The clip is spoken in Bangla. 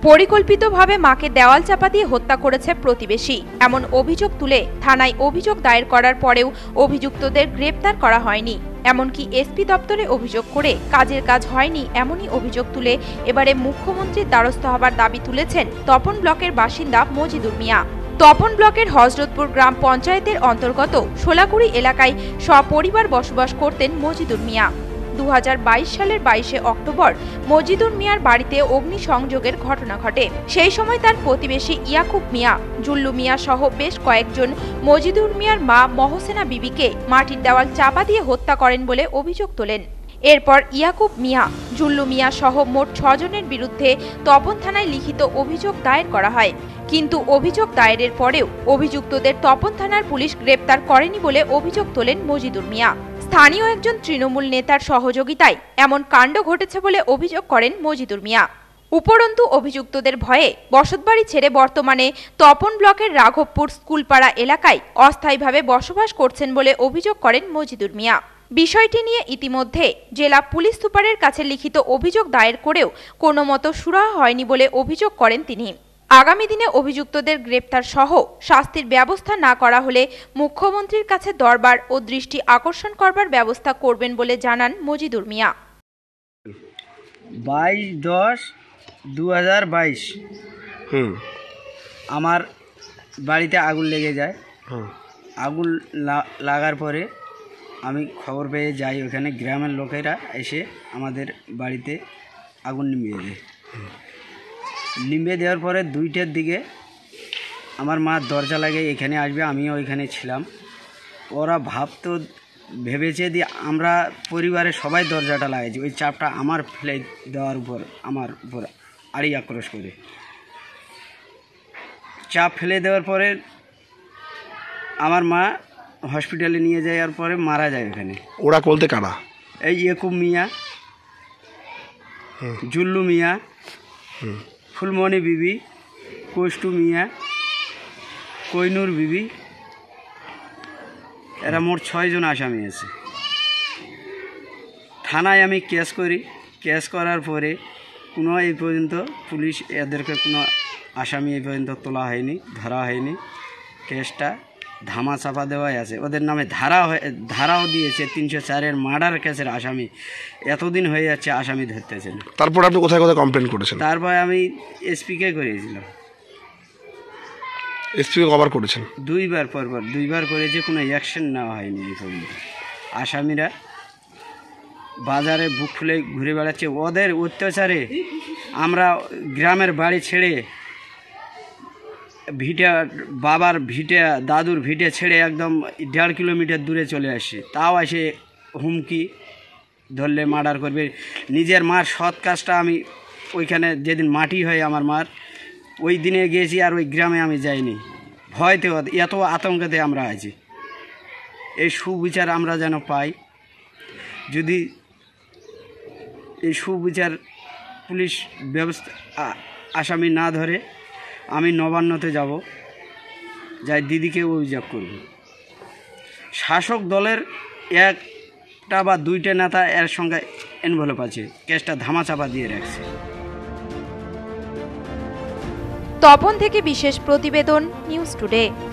পরিকল্পিতভাবে মাকে দেওয়াল চাপা দিয়ে হত্যা করেছে প্রতিবেশী, এমন অভিযোগ তুলে থানায় অভিযোগ দায়ের করার পরেও অভিযুক্তদের গ্রেপ্তার করা হয়নি। এমনকি এসপি দপ্তরে অভিযোগ করে কাজের কাজ হয়নি এমনই অভিযোগ তুলে এবারে মুখ্যমন্ত্রীর দ্বারস্থ হবার দাবি তুলেছেন তপন ব্লকের বাসিন্দা মজিদুর মিয়া। তপন ব্লকের হযরতপুর গ্রাম পঞ্চায়েতের অন্তর্গত সোলাকুড়ি এলাকায় সপরিবার বসবাস করতেন মজিদুর মিয়া। 2022 সালের 22শে অক্টোবর মজিদুর মিয়ার বাড়িতে অগ্নিসংযোগের ঘটনা ঘটে। সেই সময় তার প্রতিবেশী ইয়াকুব মিয়া, জুল্লু মিয়া সহ বেশ কয়েকজন মজিদুর মিয়ার মা মহসেনা বিবিকে মাটির দেওয়াল চাপা দিয়ে হত্যা করেন বলে অভিযোগ তোলেন। এরপর ইয়াকুব মিয়া, জুল্লু মিয়া সহ মোট 6 জনের বিরুদ্ধে তপন থানায় লিখিত অভিযোগ দায়ের করা হয়। কিন্তু অভিযোগ দায়েরের পরেও অভিযুক্তদের তপন থানার পুলিশ গ্রেপ্তার করেনি বলে অভিযোগ তোলেন মজিদুর মিয়া। স্থানীয় একজন তৃণমূল নেতার সহযোগিতায় এমন কাণ্ড ঘটেছে বলে অভিযোগ করেন মজিদুর মিয়া। উপরন্তু অভিযুক্তদের ভয়ে বসতবাড়ি ছেড়ে বর্তমানে তপন ব্লকের রাঘবপুর স্কুলপাড়া এলাকায় অস্থায়ীভাবে বসবাস করছেন বলে অভিযোগ করেন মজিদুর মিয়া। বিষয়টি নিয়ে ইতিমধ্যে জেলা পুলিশ সুপারের কাছে লিখিত অভিযোগ দায়ের করেও কোনো মতো সুরাহা হয়নি বলে অভিযোগ করেন তিনি। আগামী দিনে অভিযুক্তদের গ্রেপ্তার সহ শাস্তির ব্যবস্থা না করা হলে মুখ্যমন্ত্রীর কাছে দরবার ও দৃষ্টি আকর্ষণ করবার ব্যবস্থা করবেন বলে জানান মজিদুর মিয়া। 22/10/2022 আমার বাড়িতে আগুন লেগে যায়। আগুন লাগার পরে আমি খবর পেয়ে যাই, ওখানে গ্রামের লোকেরা এসে আমাদের বাড়িতে আগুন নিভিয়ে দেয়। নিভিয়ে দেওয়ার পরে 2টার দিকে আমার মা দরজা লাগিয়ে এখানে আসবে, আমিও ওইখানে ছিলাম। ওরা ভেবেছে যে আমরা পরিবারের সবাই দরজাটা লাগাইছি, ওই চাপটা আমার ফেলে দেওয়ার উপর আমার উপর আড়ি আক্রোশ করে চাপ ফেলে দেওয়ার পরে আমার মা হসপিটালে নিয়ে যাওয়ার পরে মারা যায় ওখানে। ওরা বলতে কারা? এই ইয়াকুব মিয়া, জুল্লু মিয়া, ফুলমণি বিবি, কষ্টু মিয়া, কইনুর বিবি, এরা মোট 6 জন আসামি আছে। থানায় আমি কেস করি, কেস করার পরে কোনো এই পর্যন্ত পুলিশ এদেরকে কোনো আসামি এই পর্যন্ত তোলা হয়নি, ধরা হয়নি। কেসটা ধামা চাপা দেওয়াই আছে। ওদের নামে ধারাও দিয়েছে, 304-এর মার্ডার কেসের আসামি। এতদিন হয়ে যাচ্ছে আসামি ধরতেছেন। তারপর আপনি কোথায় কোথায় কমপ্লেন করেছেন? তারপরে আমি এসপিকে করেছিলাম। এসপিকে কবার করেছেন? 2বার, পরপর 2বার করেছে, কোনো অ্যাকশন নেওয়া হয়নি এই পর্যন্ত। আসামিরা বাজারে বুক ফুলে ঘুরে বেড়াচ্ছে। ওদের অত্যাচারে আমরা গ্রামের বাড়ি ছেড়ে বাবার ভিটে, দাদুর ভিটে ছেড়ে একদম 1.5 কিলোমিটার দূরে চলে আসি। তাও এসে হুমকি, ধরলে মার্ডার করবে। নিজের মার সৎ কাজটা আমি ওইখানে যেদিন মাটি হয় আমার মার, ওই দিনে গিয়েছি, আর ওই গ্রামে আমি যাইনি। ভয়তে এত আতঙ্কতে আমরা আছি। এই সুবিচার আমরা যেন পাই। যদি এই সুবিচার পুলিশ ব্যবস্থা আসামি না ধরে, আমি নবান্নতে যাব, যাই দিদিকে অভিযোগ করব। শাসক দলের 1টা বা 2টা নেতা এর সঙ্গে ইনভলভ আছে, কেসটা ধামাচাপা দিয়ে রাখছে। তপন থেকে বিশেষ প্রতিবেদন, নিউজ টুডে।